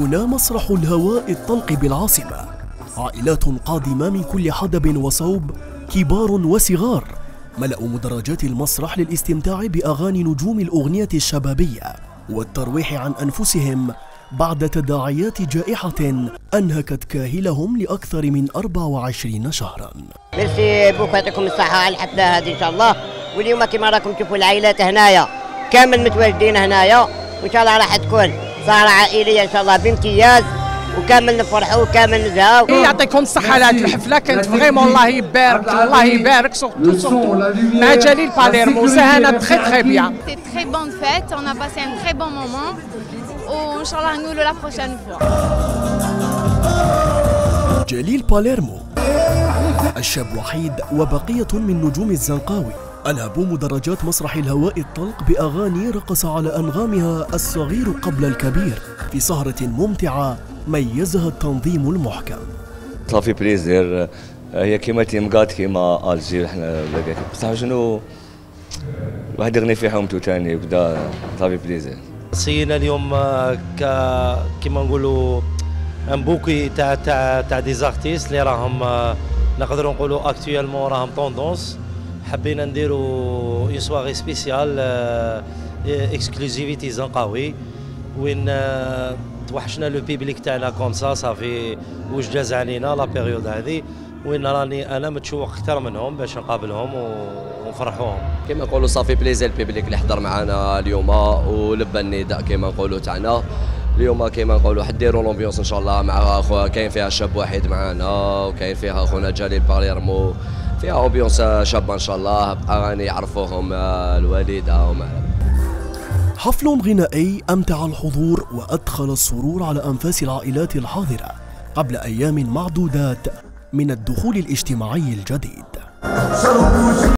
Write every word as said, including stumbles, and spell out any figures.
هنا مسرح الهواء الطلق بالعاصمة، عائلات قادمة من كل حدب وصوب، كبار وصغار، ملأوا مدرجات المسرح للاستمتاع بأغاني نجوم الأغنية الشبابية والترويح عن أنفسهم بعد تداعيات جائحة أنهكت كاهلهم لأكثر من أربع وعشرين شهرا. ميرسي بوك، يعطيكم الصحة على الحفلة هذه إن شاء الله. واليوم كما راكم تشوفوا العائلات هنايا كامل متواجدين هنايا، وإن شاء الله راح تكون سهرة عائلية إن شاء الله بامتياز، وكامل نفرحوا وكامل نزهاو. يعطيكم الصحة على هذه الحفلة، كانت فريمون الله يبارك الله يبارك سورتو سورتو مع جليل باليرمو، سهنا تخي تخي بيان. C'était une très bonne fête, on a passé un très bon moment. وإن شاء الله نقولوا la prochaine fois. جليل باليرمو الشاب وحيد وبقية من نجوم الزنقاوي ألهبوا مدرجات مسرح الهواء الطلق بأغاني رقص على أنغامها الصغير قبل الكبير في سهرة ممتعة ميزها التنظيم المحكم. صافي بليزير، هي كيما تيمقات كيما الجير حنا بصح شنو واحد يغني في حومته ثاني وكذا. صافي بليزير. صينا اليوم كيما نقولوا ان بوكي تاع تاع تاع دي زارتيست اللي راهم نقدروا نقولوا اكطويلمون راهم طوندونس. حبينا نديروا اون سواري سبيسيال اكسكلوزيفيتي زنقاوي وين توحشنا لو بيبليك تاعنا كوم سا صافي واش جاز علينا لا بيريود هذه، وين راني انا متشوق اكثر منهم باش نقابلهم ونفرحوهم. كما نقولوا صافي بليزير البيبليك اللي حضر معنا اليوم ولبى النداء كما نقولوا تاعنا اليوم. كما نقولوا حديروا لومبيونس ان شاء الله مع اخويا، كاين فيها شاب واحد معنا وكاين فيها اخونا جليل باليرمو، فيها امبيونس شابه ان شاء الله باغاني يعرفوهم الوالده وما. حفل غنائي أمتع الحضور وأدخل السرور على أنفاس العائلات الحاضرة قبل أيام معدودات من الدخول الاجتماعي الجديد.